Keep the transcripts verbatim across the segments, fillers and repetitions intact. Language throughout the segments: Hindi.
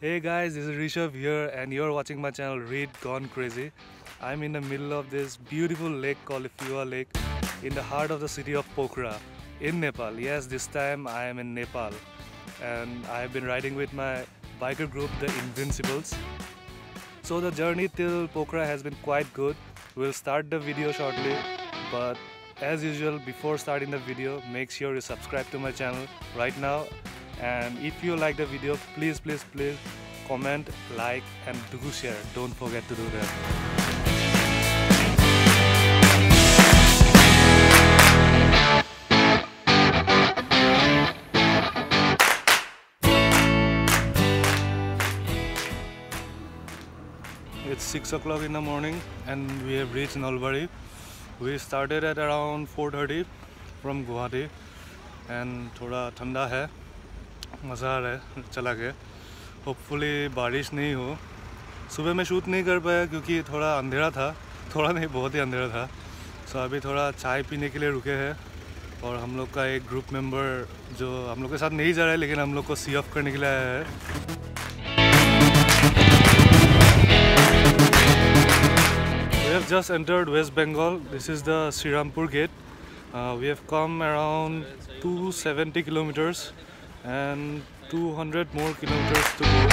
Hey guys, this is Rishav here and you're watching my channel Read Gone Crazy. I'm in the middle of this beautiful lake called Fiwa Lake in the heart of the city of Pokhara in Nepal. Yes, this time I am in Nepal and I have been riding with my biker group, the Invincibles. So the journey till Pokhara has been quite good. We'll start the video shortly, but as usual, before starting the video, make sure you subscribe to my channel right now. And if you like the video, please please please comment, like and do share. Don't forget to do that. It's six o'clock in the morning and we have reached Nalbari. We started at around four thirty from Guwahati and थोड़ा ठंडा है, मज़ा आ रहा है चला के. होपफुली बारिश नहीं हो. सुबह में शूट नहीं कर पाया क्योंकि थोड़ा अंधेरा था, थोड़ा नहीं बहुत ही अंधेरा था. सो अभी थोड़ा चाय पीने के लिए रुके हैं और हम लोग का एक ग्रुप मेंबर जो हम लोग के साथ नहीं जा रहा है लेकिन हम लोग को सी ऑफ करने के लिए आया है. We have just entered West Bengal. This is the Srirampur gate. Uh, we have come around two hundred seventy kilometers and two hundred more kilometers to go.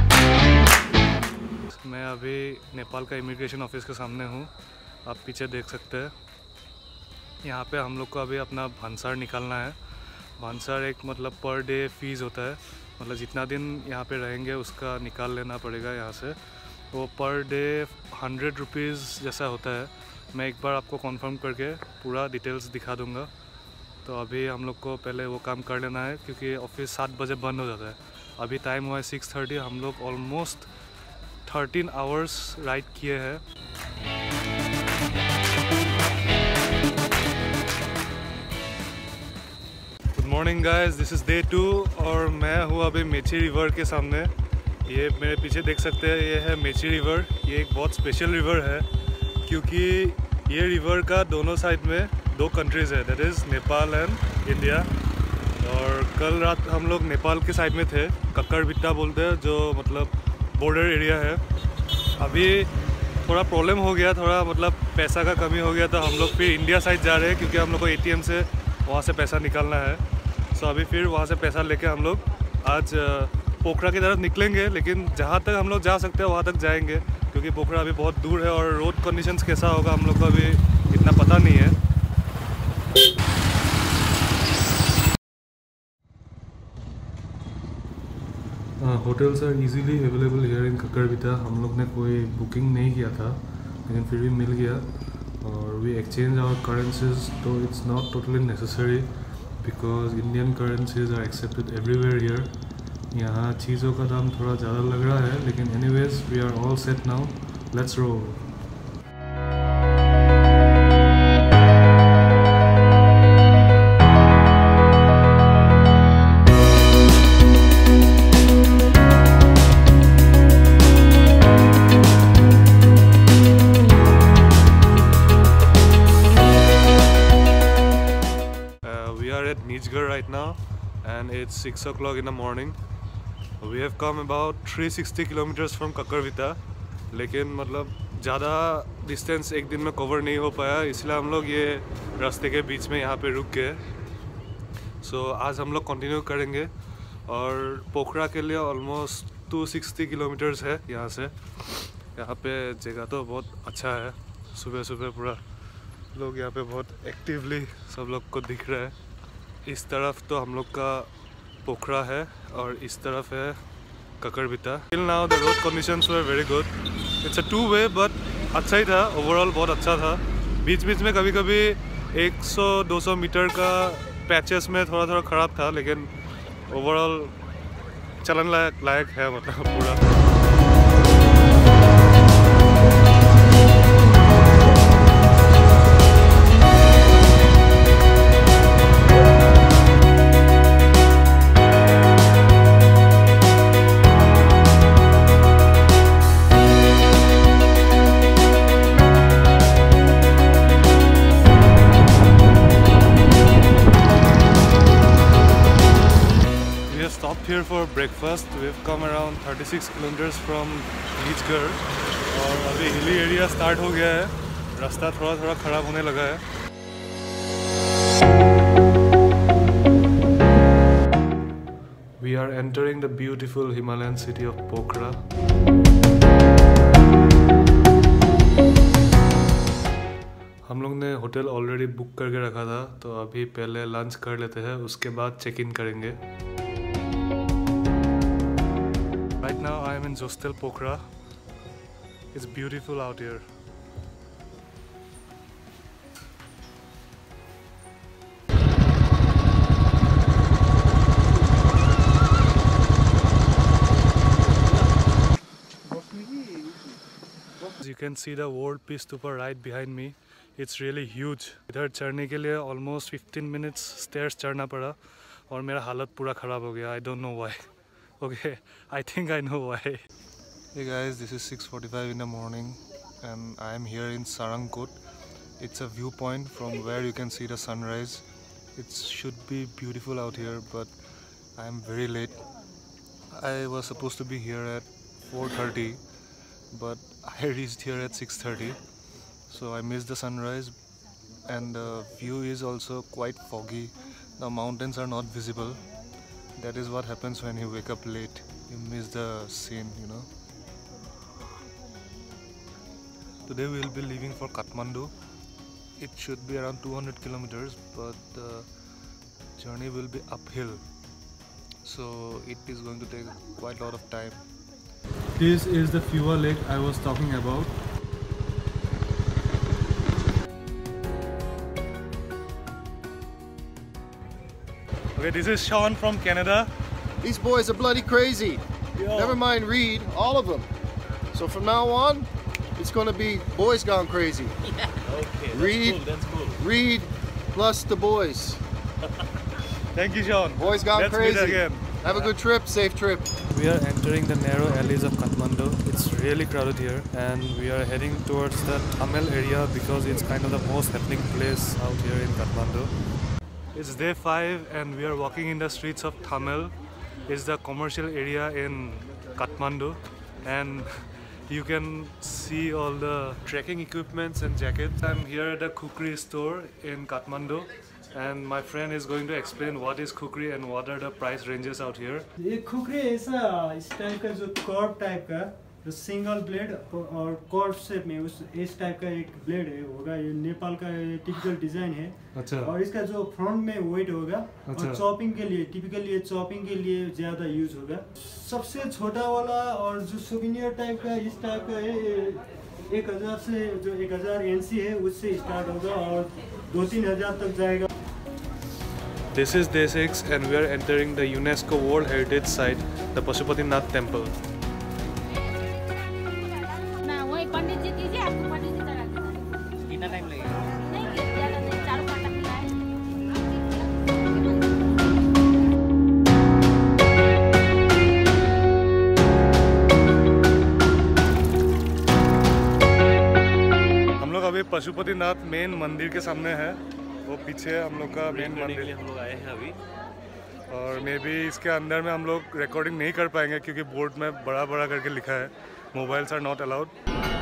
मैं अभी नेपाल का इमिग्रेशन ऑफिस के सामने हूँ. आप पीछे देख सकते हैं. यहाँ पे हम लोग को अभी अपना भांसार निकालना है. भांसार एक मतलब पर डे फीस होता है, मतलब जितना दिन यहाँ पे रहेंगे उसका निकाल लेना पड़ेगा यहाँ से. वो पर डे हंड्रेड रुपीज़ जैसा होता है. मैं एक बार आपको कंफर्म करके पूरा डिटेल्स दिखा दूँगा. तो अभी हम लोग को पहले वो काम कर लेना है क्योंकि ऑफिस सात बजे बंद हो जाता है. अभी टाइम हुआ है सिक्स थर्टी. हम लोग ऑलमोस्ट थर्टीन आवर्स राइड किए हैं. Good morning guys, this is day two और मैं हूँ अभी मेची रिवर के सामने. ये मेरे पीछे देख सकते हैं, ये है मेची रिवर. ये एक बहुत स्पेशल रिवर है क्योंकि ये रिवर का दोनों साइड में दो कंट्रीज़ है, that is Nepal and India. और कल रात हम लोग नेपाल के साइड में थे, कक्करभिट्टा बोलते हैं, जो मतलब बॉर्डर एरिया है. अभी थोड़ा प्रॉब्लम हो गया, थोड़ा मतलब पैसा का कमी हो गया, तो हम लोग फिर इंडिया साइड जा रहे हैं क्योंकि हम लोग को एटीएम से वहाँ से पैसा निकालना है. सो अभी फिर वहाँ से पैसा लेके हम लोग आज पोखरा की तरफ निकलेंगे. लेकिन जहाँ तक हम लोग जा सकते हैं वहाँ तक जाएंगे क्योंकि पोखरा अभी बहुत दूर है और रोड कंडीशंस कैसा होगा हम लोग को अभी इतना पता नहीं है. Hotels are easily available here in Kakarbhitta. हम लोग ने कोई बुकिंग नहीं किया था लेकिन फिर भी मिल गया. और वी एक्सचेंज आवर करेंसीज, तो it's not totally necessary because Indian currencies are accepted everywhere here. यहाँ चीज़ों का दाम थोड़ा ज़्यादा लग रहा है लेकिन anyways we are all set now. Let's roll. We are at Nijgadh right now and it's six o'clock in the morning. We have come about three hundred sixty kilometers from Kakarbhitta. लेकिन मतलब ज़्यादा डिस्टेंस एक दिन में कवर नहीं हो पाया, इसलिए हम लोग ये रास्ते के बीच में यहाँ पे रुक गए. सो so, आज हम लोग कंटिन्यू करेंगे और पोखरा के लिए ऑलमोस्ट टू सिक्सटी किलोमीटर्स है यहाँ से. यहाँ पे जगह तो बहुत अच्छा है. सुबह सुबह पूरा लोग यहाँ पे बहुत एक्टिवली सब लोग को दिख रहा है. इस तरफ तो हम लोग का पोखरा है और इस तरफ है Kakarbhitta. Till now the road conditions were very good. It's a two way but अच्छा ही था, ओवरऑल बहुत अच्छा था. बीच बीच में कभी कभी सौ दो सौ मीटर का पैचेस में थोड़ा थोड़ा ख़राब था लेकिन ओवरऑल चलन लायक लायक है मतलब पूरा. breakfast. We've come around thirty-six kilometers from Nijgadh और अभी हिली एरिया स्टार्ट हो गया है. रास्ता थोड़ा थोड़ा खराब होने लगा है. We are entering the beautiful Himalayan city of Pokhara. हम लोग ने होटल ऑलरेडी बुक करके रखा था, तो अभी पहले लंच कर लेते हैं, उसके बाद चेक इन करेंगे. Right now I am in Hostel Pokhara. It's beautiful out here. You can see the world peace stupa right behind me. It's really huge. इधर चढ़ने के लिए almost fifteen minutes stairs चढ़ना पड़ा और मेरा हालत पूरा खराब हो गया. I don't know why. Okay, I think I know why. Hey guys, this is six forty-five in the morning and I am here in Sarangkot. It's a viewpoint from where you can see the sunrise. It should be beautiful out here, but I am very late. I was supposed to be here at four thirty, but I reached here at six thirty. So I missed the sunrise and the view is also quite foggy. The mountains are not visible. That is what happens when you wake up late. You miss the scene, you know. Today we will be leaving for Kathmandu. It should be around two hundred kilometers, but the journey will be uphill. So it is going to take quite a lot of time. This is the Fuwa lake I was talking about. Okay, this is Sean from Canada. These boys are bloody crazy. Yo. Never mind Reed, all of them. So from now on, it's going to be boys gone crazy. Yeah. Okay, that's Reed, cool, that's cool. Reed plus the boys. Thank you, Sean. Boys gone Let's crazy. meet again. Have a good trip, safe trip. We are entering the narrow alleys of Kathmandu. It's really crowded here and we are heading towards the Tamil area because it's kind of the most happening place out here in Kathmandu. It's day five and we are walking in the streets of Tamil. It's the commercial area in Kathmandu and you can see all the trekking equipments and jackets. I'm here at the Kukri store in Kathmandu and my friend is going to explain what is Kukri and what are the price ranges out here. ये खुखरी ऐसा इस टाइप का जो कर्व टाइप का जो सिंगल ब्लेड और कर्व शेप में उस इस टाइप का एक ब्लेड है होगा. ये नेपाल का टिपिकल डिजाइन है. अच्छा. और इसका जो फ्रंट में वेट होगा. अच्छा. और चॉपिंग के लिए टिपिकली ये चॉपिंग के लिए ज्यादा यूज होगा. सबसे छोटा वाला और जो सुविनियर टाइप का इस टाइप का है एक हजार से जो एक हजार एनसी है उससे स्टार्ट होगा और दो तीन हजार तक जाएगा. This is day six and we are entering the UNESCO World Heritage Site, the Pashupatinath Temple. हम लोग अभी पशुपतिनाथ मेन मंदिर के सामने है. वो पीछे हम लोग का मेन मंदिर हम लोग आए हैं अभी और मे बी इसके अंदर में हम लोग रिकॉर्डिंग नहीं कर पाएंगे क्योंकि बोर्ड में बड़ा बड़ा करके लिखा है मोबाइल्स आर नॉट अलाउड.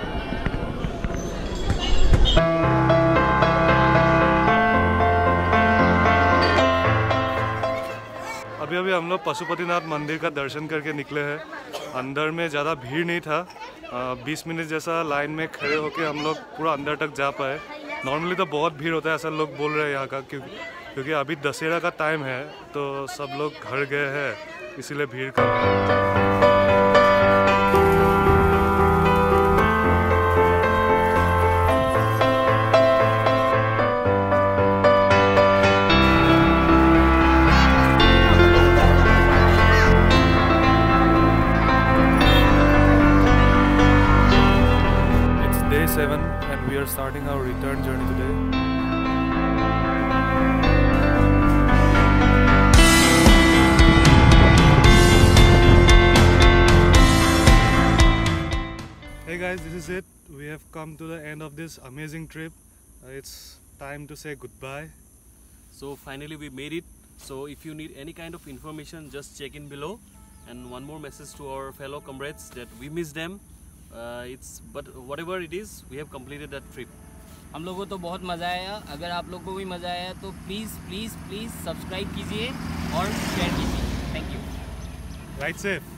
अभी अभी हम लोग पशुपतिनाथ मंदिर का दर्शन करके निकले हैं. अंदर में ज़्यादा भीड़ नहीं था. बीस मिनट जैसा लाइन में खड़े होके हम लोग पूरा अंदर तक जा पाए. नॉर्मली तो बहुत भीड़ होता है ऐसा लोग बोल रहे हैं यहाँ का, क्योंकि क्योंकि अभी दशहरा का टाइम है तो सब लोग घर गए हैं इसीलिए भीड़ कम है. seven and we are starting our return journey today. Hey guys, this is it. We have come to the end of this amazing trip. Uh, it's time to say goodbye. So finally we made it. So if you need any kind of information, just check in below And one more message to our fellow comrades that we miss them. Uh, it's but whatever it is, we have completed that trip. हम लोगों को तो बहुत मज़ा आया. अगर आप लोगों को भी मज़ा आया तो प्लीज़ प्लीज़ प्लीज़ सब्सक्राइब कीजिए और शेयर कीजिए. Thank you. Ride safe.